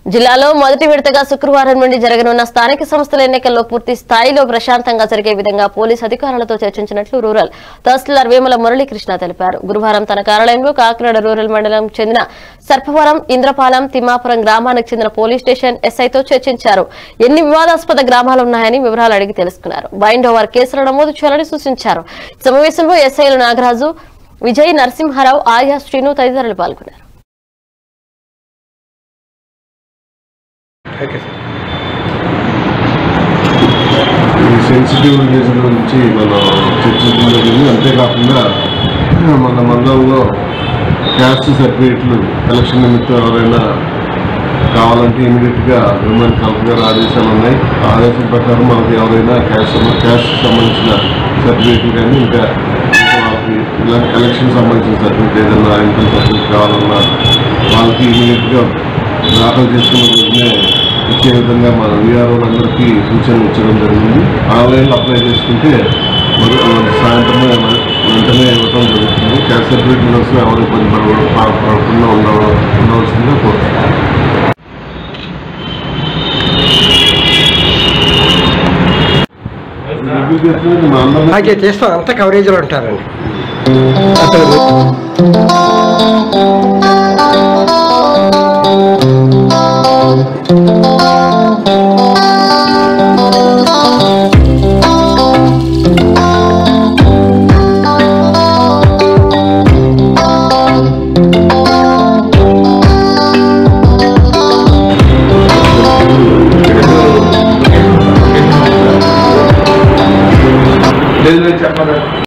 జిల్లాలో మొదటి విడతగా శుక్రవారం నుండి జరగనున్న స్థానిక సంస్థల ఎన్నికల్లో పూర్తి స్థాయిలో ప్రశాంతంగా జరిగే విధంగా పోలీసు అధికారులతో చర్చించినట్లు రూరల్ తహసీల్దార్ వేముల మురళీకృష్ణ తెలిపారు. గురువారం తన కార్యాలయంలో కాకినాడ రూరల్ మండలం చెందిన సర్పవరం, ఇంద్రపాలెం, తిమ్మాపురం గ్రామానికి చెందిన పోలీస్ స్టేషన్ ఎస్ఐతో చర్చించారు. ఎన్ని వివాదాస్పద గ్రామాలున్నాయని వివరాలు అడిగి తెలుసుకున్నారు. బైండ్ ఓవర్ కేసులు నమోదు చేయాలని సూచించారు. సమావేశంలో ఎస్ఐలు నాగరాజు, విజయ్, నరసింహారావు, ఆయా, శ్రీను తదితరులు పాల్గొన్నారు. సెన్సిటివ్ విలేజ్ల నుంచి మనం చర్చించడం జరిగింది. అంతేకాకుండా మన మండలంలో క్యాస్ట్ సర్టిఫికేట్లు ఎలక్షన్ నిమిత్తం ఎవరైనా కావాలంటే ఇమీడియట్గా హ్యూమన్ కలెక్టర్ గారు ఆదేశాలు ఉన్నాయి. ఆదేశం ప్రకారం మనకి ఎవరైనా క్యాస్ట్ సంబంధించిన సర్టిఫికేట్లు కానీ ఇంకా వాళ్ళకి ఎలక్షన్ సంబంధించిన సర్టిఫికేట్ ఏదైనా ఇన్కమ్ సర్టిఫికేట్ కావాలన్నా వాళ్ళకి ఇమీడియట్గా దాఖలు చేసుకున్న రోజునే ఇచ్చే విధంగా మన వీఆర్ఓలందరికీ సూచనలు ఇచ్చడం జరిగింది. ఆన్లైన్లో అప్లై చేసుకుంటే సాయంత్రమే వెంటనే ఇవ్వడం జరుగుతుంది. క్యాస్ట్ సర్టిఫికేట్ కోసం ఎవరు ఇబ్బంది పడకుండా ఉండవలసిందిగా కోరుతున్నాం. చేస్తాం, అంతా కవరేజ్లో ఉంటారండి.